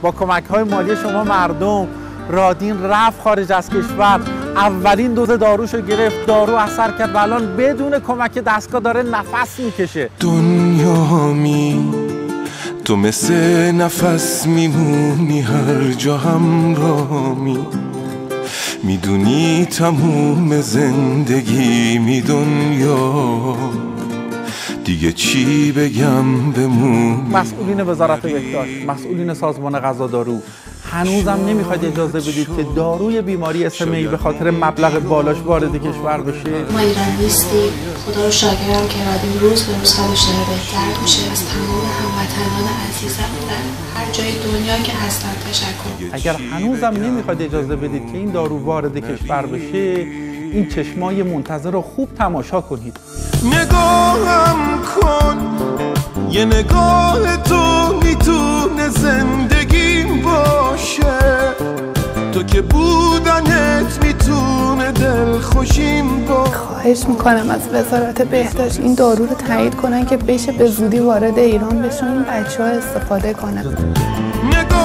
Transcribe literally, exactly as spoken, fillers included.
با کمک‌های مالی شما مردم رادین رفت خارج از کشور، اولین دوز داروشو گرفت، دارو اثر کرد و الان بدون کمک دستگاه داره نفس میکشه. دنیامی تو مثل نفس میمونی، هر جا همرامی، میدونی تموم زندگی می دنیا، دیگه چی بگم بمون. مسئولین وزارت بهداشت، مسئولین سازمان غذا دارو، هنوزم نمیخواید اجازه بدید که داروی بیماری اس ام ای به خاطر مبلغ بالاش وارد کشور بشه. ما ایران نیستیم، خدا رو شاکرم که رادین روز به روز حالش داره بهتر میشه. از تمام هموطنان عزیزم در هر جای دنیا که هستن تشکر. اگر هنوزم نمیخواید اجازه بدید که این دارو وارد کشور بشه، این چشمای منتظر رو خوب تماشا کنید. نگاهم کن، یه نگاه تو میتونه زندگیم باشه، تو که بودنت میتونه دل خوشیم باشه. خواهش میکنم از وزارت بهداشت این دارو رو تایید کنن که بشه به زودی وارد ایران بشه، این بچه ها استفاده کنن. نگاه